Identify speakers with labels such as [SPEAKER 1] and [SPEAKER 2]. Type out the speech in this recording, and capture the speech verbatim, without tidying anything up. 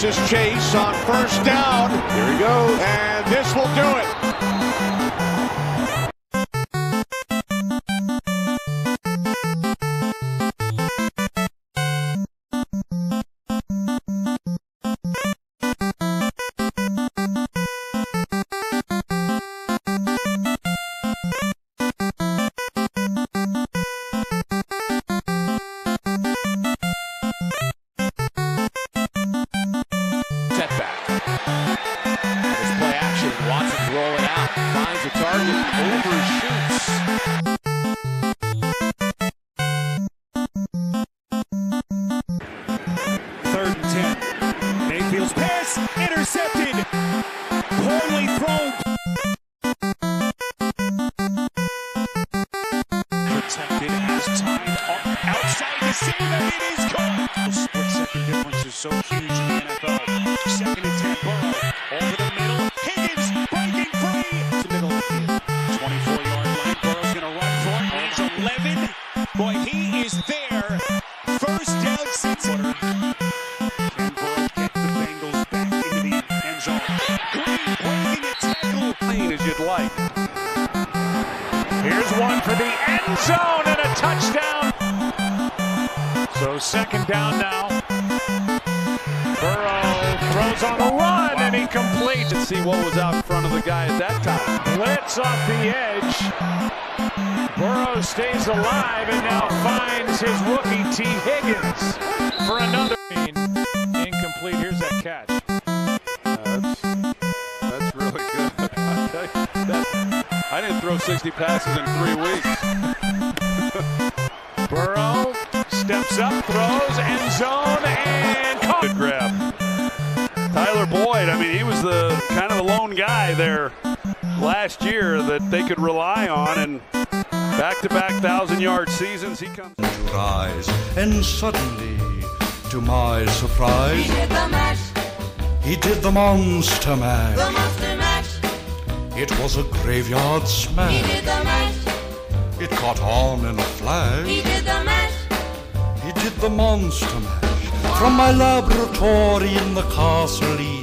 [SPEAKER 1] versus Chase on first down. Here he goes. And this will do it.
[SPEAKER 2] Finds a target, overshoots.
[SPEAKER 3] Third and ten. Mayfield's pass intercepted. Poorly thrown. Protected as time outside the save, and it is caught. The split second difference is so huge in the N F L. Second and ten, Burrow over the middle. Higgins breaking free. To the middle of the field. twenty-four yard line. Burrow's going to run for it. Needs eleven. Boy, he is there. First down, Cincinnati. Can Burrow get the Bengals back into the end zone? Green breaking a tackle.
[SPEAKER 2] Clean as you'd like.
[SPEAKER 3] Here's one for the end zone and a touchdown. So second down now. Burrow throws on the run, and he completes.
[SPEAKER 2] Let's see what was out in front of the guy at that time.
[SPEAKER 3] Blitz off the edge. Burrow stays alive and now finds his rookie T. Higgins for another. Incomplete. Here's that catch.
[SPEAKER 2] Uh, that's, that's really good. that, I didn't throw sixty passes in three weeks.
[SPEAKER 3] Burrow steps up, throws, end zone, and caught.
[SPEAKER 2] Good grab. Tyler Boyd, I mean, he was the kind of the lone guy there last year that they could rely on, and back-to-back thousand-yard seasons, he comes.
[SPEAKER 4] Rise, and suddenly, to my surprise,
[SPEAKER 5] he did the mash.
[SPEAKER 4] He did the monster mash.
[SPEAKER 5] The monster mash.
[SPEAKER 4] It was a graveyard smash.
[SPEAKER 5] He did the mash.
[SPEAKER 4] It caught on in a flash.
[SPEAKER 5] He did the mash.
[SPEAKER 4] He did the monster mash. From my laboratory in the castle